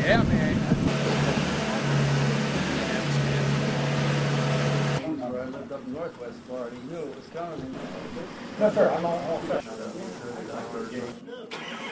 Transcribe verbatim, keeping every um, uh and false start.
Yeah, man. I lived up northwest Florida. He knew it was coming. No, sir. I'm all, all set.